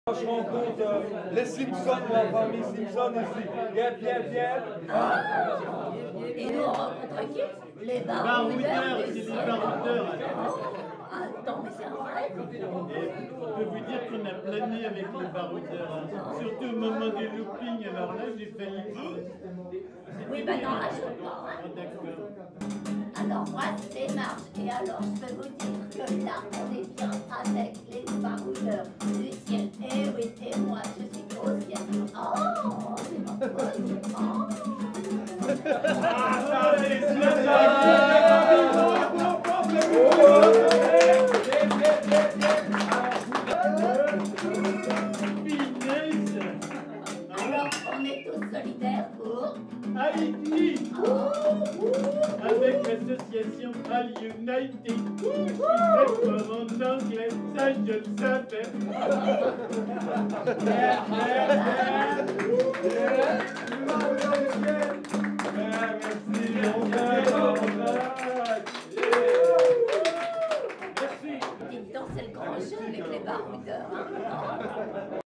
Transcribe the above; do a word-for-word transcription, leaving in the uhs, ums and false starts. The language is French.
Je rencontre euh, les Simpsons, la famille Simpson ici. Pierre, Pierre, Pierre. Et nous, on rencontre qui? Les baroudeurs, baroudeurs. c'est les baroudeurs. Attends, mais c'est vrai. Et on peut vous dire qu'on a plané avec les baroudeurs. Hein. Surtout au moment du looping, alors là, j'ai failli. Oui, ben non, rajoute pas. Hein. Oh, d'accord. Alors, moi, c'est Marge. Et alors, je peux vous dire que là, on est bien avec les baroudeurs du ciel. Et oui, et moi, je suis au ciel. Oh, c'est pas possible. Oh. Ah, ça, les Alors, on est tous solidaires pour Haïti, oh. avec l'association Al United. Je suis très fort en anglais, ça je le savais. Pierre, Pierre, Pierre. Merci. Dites donc, c'est le grand jeu avec les baroudeurs. Hein.